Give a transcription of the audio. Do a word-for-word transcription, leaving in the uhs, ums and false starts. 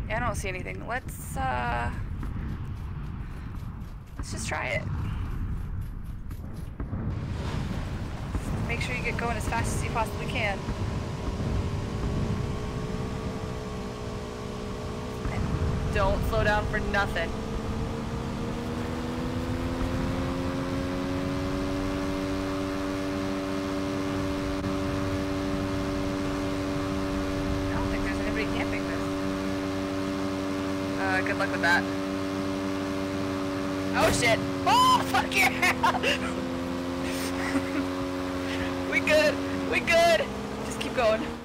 Yeah, I don't see anything. Let's, uh... let's just try it. Make sure you get going as fast as you possibly can. And don't slow down for nothing. I don't think there's anybody camping this. Uh, good luck with that. Oh shit! Oh, fuck yeah! We good. We good. Just keep going.